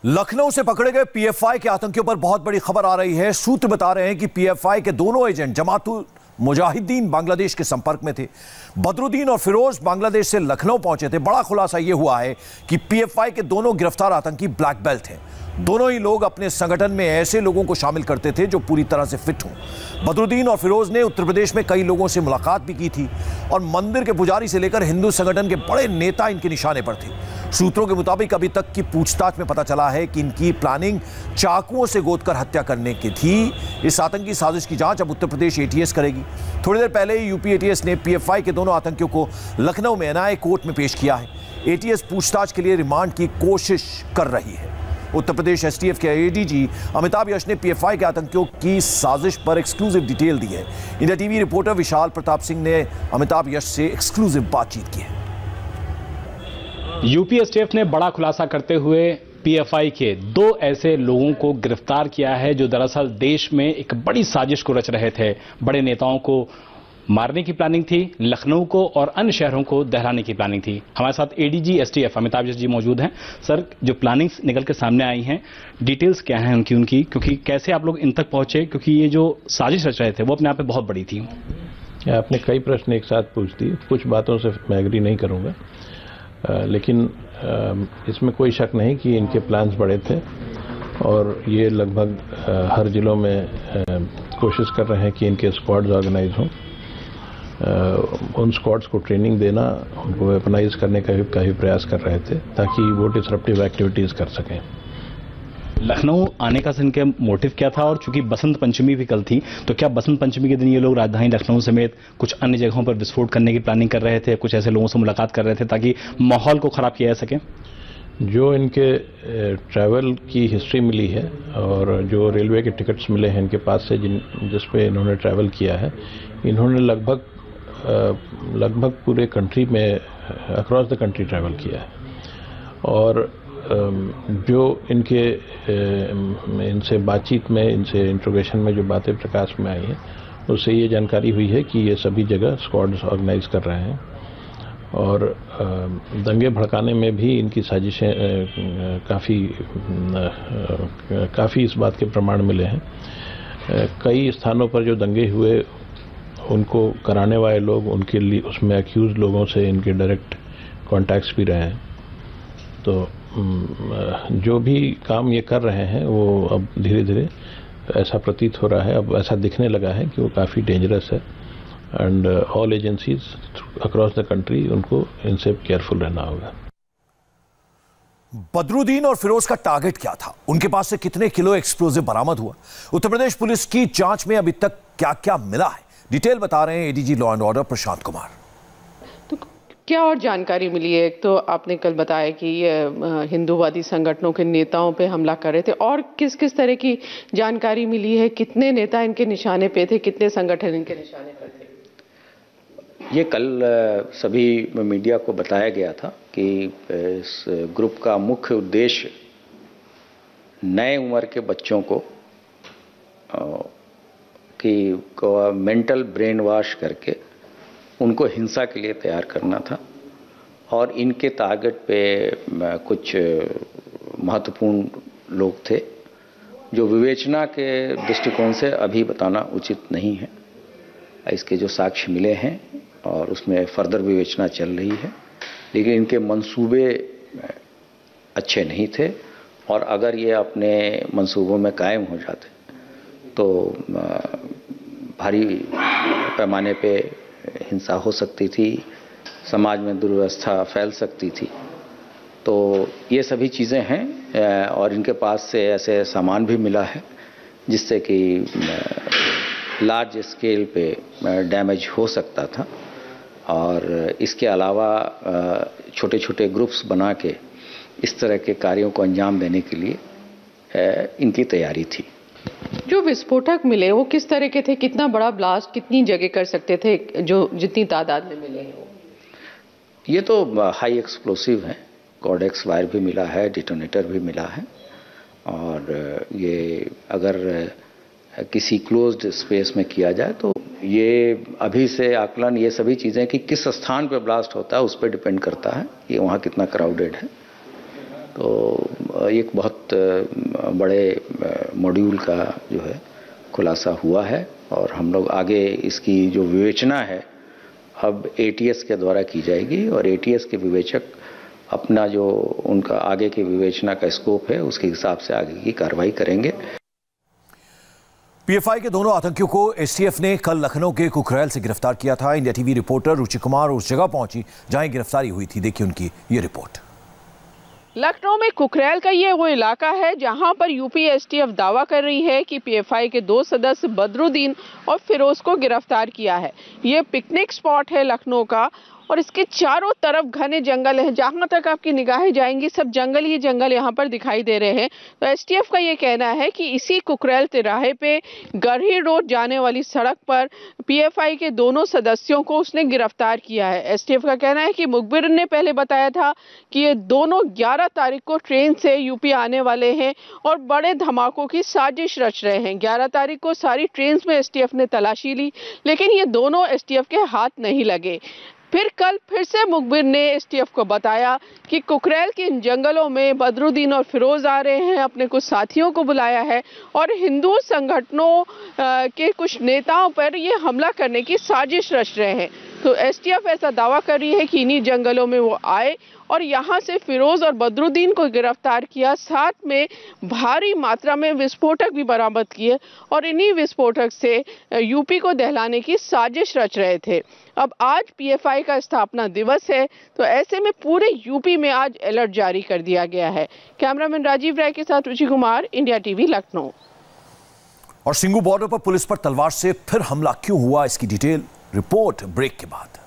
लखनऊ से पकड़े गए पीएफआई के आतंकियों पर बहुत बड़ी खबर आ रही है। सूत्र बता रहे हैं कि पीएफआई के दोनों एजेंट जमातुल मुजाहिदीन बांग्लादेश के संपर्क में थे। बदरुद्दीन और फिरोज बांग्लादेश से लखनऊ पहुंचे थे। बड़ा खुलासा यह हुआ है कि पीएफआई के दोनों गिरफ्तार आतंकी ब्लैक बेल्ट हैं। दोनों ही लोग अपने संगठन में ऐसे लोगों को शामिल करते थे जो पूरी तरह से फिट हों। बदरुद्दीन और फिरोज ने उत्तर प्रदेश में कई लोगों से मुलाकात भी की थी और मंदिर के पुजारी से लेकर हिंदू संगठन के बड़े नेता इनके निशाने पर थे। सूत्रों के मुताबिक अभी तक की पूछताछ में पता चला है कि इनकी प्लानिंग चाकुओं से गोदकर हत्या करने की थी। इस आतंकी साजिश की जांच अब उत्तर प्रदेश एटीएस करेगी। थोड़ी देर पहले यूपी एटीएस ने पीएफआई के दोनों आतंकियों को लखनऊ में एनआईए कोर्ट में पेश किया है। एटीएस पूछताछ के लिए रिमांड की कोशिश कर रही है। उत्तर प्रदेश एसटीएफ के एडीजी अमिताभ यश ने पीएफआई के आतंकियों की साजिश पर एक्सक्लूसिव डिटेल दी है। India TV reporter Vishal Pratap Singh ने अमिताभ यश से एक्सक्लूसिव बातचीत की है। यूपी एसटीएफ ने बड़ा खुलासा करते हुए पीएफआई के दो ऐसे लोगों को गिरफ्तार किया है जो दरअसल देश में एक बड़ी साजिश को रच रहे थे। बड़े नेताओं को मारने की प्लानिंग थी, लखनऊ को और अन्य शहरों को दहराने की प्लानिंग थी। हमारे साथ एडीजी एसटीएफ अमिताभ यश जी मौजूद हैं। सर, जो प्लानिंग्स निकल के सामने आई हैं, डिटेल्स क्या हैं उनकी, क्योंकि कैसे आप लोग इन तक पहुंचे, क्योंकि ये जो साजिश रच रहे थे वो अपने आप में बहुत बड़ी थी। आपने कई प्रश्न एक साथ पूछ दिए। कुछ बातों से मैं एग्री नहीं करूंगा, लेकिन इसमें कोई शक नहीं कि इनके प्लान्स बड़े थे और ये लगभग हर जिलों में कोशिश कर रहे हैं कि इनके स्क्वाड्स ऑर्गेनाइज हों। उन स्क्वाड्स को ट्रेनिंग देना, उनको वेपनाइज करने का भी प्रयास कर रहे थे ताकि वो डिसरप्टिव एक्टिविटीज कर सकें। लखनऊ आने का इनके मोटिव क्या था? और चूंकि बसंत पंचमी भी कल थी, तो क्या बसंत पंचमी के दिन ये लोग राजधानी लखनऊ समेत कुछ अन्य जगहों पर विस्फोट करने की प्लानिंग कर रहे थे? कुछ ऐसे लोगों से मुलाकात कर रहे थे ताकि माहौल को खराब किया जा सके? जो इनके ट्रैवल की हिस्ट्री मिली है और जो रेलवे के टिकट्स मिले हैं इनके पास से जिस पे इन्होंने ट्रैवल किया है, इन्होंने लगभग पूरे कंट्री में अक्रॉस द कंट्री ट्रैवल किया है। और जो इनसे बातचीत में, इनसे इंट्रोगेशन में जो बातें प्रकाश में आई हैं, उससे ये जानकारी हुई है कि ये सभी जगह स्क्वाड्स ऑर्गेनाइज कर रहे हैं और दंगे भड़काने में भी इनकी साजिशें काफ़ी इस बात के प्रमाण मिले हैं। कई स्थानों पर जो दंगे हुए उनको कराने वाले लोग, उनके लिए उसमें अक्यूज लोगों से इनके डायरेक्ट कॉन्टैक्ट्स भी रहे हैं। तो जो भी काम ये कर रहे हैं वो अब धीरे धीरे ऐसा प्रतीत हो रहा है, अब ऐसा दिखने लगा है कि वो काफ़ी डेंजरस है and all agencies across the country उनको इनसे केयरफुल रहना होगा। बदरुद्दीन और फिरोज का टारगेट क्या था? उनके पास से कितने किलो एक्सप्लोजिव बरामद हुआ? उत्तर प्रदेश पुलिस की जांच में अभी तक क्या क्या मिला है, डिटेल बता रहे हैं ADG law and order Prashant Kumar. तो क्या और जानकारी मिली है? एक तो आपने कल बताया कि ये हिंदूवादी संगठनों के नेताओं पे हमला कर रहे थे, और किस किस तरह की जानकारी मिली है? कितने नेता इनके निशाने पे थे, कितने संगठन इनके निशाने पर थे? ये कल सभी मीडिया को बताया गया था कि इस ग्रुप का मुख्य उद्देश्य नए उम्र के बच्चों को मेंटल ब्रेन वॉश करके उनको हिंसा के लिए तैयार करना था। और इनके टारगेट पे कुछ महत्वपूर्ण लोग थे जो विवेचना के दृष्टिकोण से अभी बताना उचित नहीं है। इसके जो साक्ष्य मिले हैं और उसमें फर्दर विवेचना चल रही है, लेकिन इनके मंसूबे अच्छे नहीं थे और अगर ये अपने मंसूबों में कायम हो जाते तो भारी पैमाने पे हिंसा हो सकती थी, समाज में दुर्व्यवस्था फैल सकती थी। तो ये सभी चीज़ें हैं और इनके पास से ऐसे सामान भी मिला है जिससे कि लार्ज स्केल पे डैमेज हो सकता था। और इसके अलावा छोटे छोटे ग्रुप्स बना के इस तरह के कार्यों को अंजाम देने के लिए इनकी तैयारी थी। जो विस्फोटक मिले वो किस तरह के थे? कितना बड़ा ब्लास्ट कितनी जगह कर सकते थे, जो जितनी तादाद में मिले हैं? ये तो हाई एक्सप्लोसिव हैं। कॉर्डेक्स वायर भी मिला है, डिटोनेटर भी मिला है। और ये अगर किसी क्लोज्ड स्पेस में किया जाए तो ये अभी से आकलन, ये सभी चीज़ें कि किस स्थान पे ब्लास्ट होता है उस पर डिपेंड करता है, ये वहाँ कितना क्राउडेड है। तो एक बहुत बड़े मॉड्यूल का जो है खुलासा हुआ है और हम लोग आगे इसकी जो विवेचना है अब एटीएस के द्वारा की जाएगी और एटीएस के विवेचक अपना जो उनका आगे की विवेचना का स्कोप है उसके हिसाब से आगे की कार्रवाई करेंगे। पीएफआई के दोनों आतंकियों को एसटीएफ ने कल लखनऊ के कुकरेल से गिरफ्तार किया था। India TV reporter Ruchi Kumar उस जगह पहुंची जहां गिरफ्तारी हुई थी। देखिए उनकी ये रिपोर्ट। लखनऊ में कुकरेल का ये वो इलाका है जहां पर यूपी एसटीएफ दावा कर रही है कि पीएफआई के 2 सदस्य बदरुद्दीन और फिरोज को गिरफ्तार किया है। ये पिकनिक स्पॉट है लखनऊ का और इसके चारों तरफ घने जंगल हैं। जहां तक आपकी निगाहें जाएंगी सब जंगल ही जंगल यहां पर दिखाई दे रहे हैं। तो एसटीएफ का ये कहना है कि इसी कुकरेल तिराहे पे गढ़ी रोड जाने वाली सड़क पर पीएफआई के दोनों सदस्यों को उसने गिरफ्तार किया है। एसटीएफ का कहना है कि मुखबिर ने पहले बताया था कि ये दोनों 11 तारीख को ट्रेन से यूपी आने वाले हैं और बड़े धमाकों की साजिश रच रहे हैं। 11 तारीख को सारी ट्रेन में एसटीएफ ने तलाशी ली लेकिन ये दोनों एसटीएफ के हाथ नहीं लगे। फिर कल फिर से मुखबिर ने एसटीएफ को बताया कि कुकरेल के इन जंगलों में बदरुद्दीन और फिरोज आ रहे हैं, अपने कुछ साथियों को बुलाया है और हिंदू संगठनों के कुछ नेताओं पर ये हमला करने की साजिश रच रहे हैं। तो एसटीएफ ऐसा दावा कर रही है कि इन्हीं जंगलों में वो आए और यहाँ से फिरोज और बदरुद्दीन को गिरफ्तार किया, साथ में भारी मात्रा में विस्फोटक भी बरामद किए और इन्हीं विस्फोटक से यूपी को दहलाने की साजिश रच रहे थे। अब आज पीएफआई का स्थापना दिवस है तो ऐसे में पूरे यूपी में आज अलर्ट जारी कर दिया गया है। कैमरामैन राजीव राय के साथ रुचि कुमार, इंडिया टीवी, लखनऊ। और सिंगू बॉर्डर पर पुलिस पर तलवार से फिर हमला क्यों हुआ, इसकी डिटेल रिपोर्ट ब्रेक के बाद।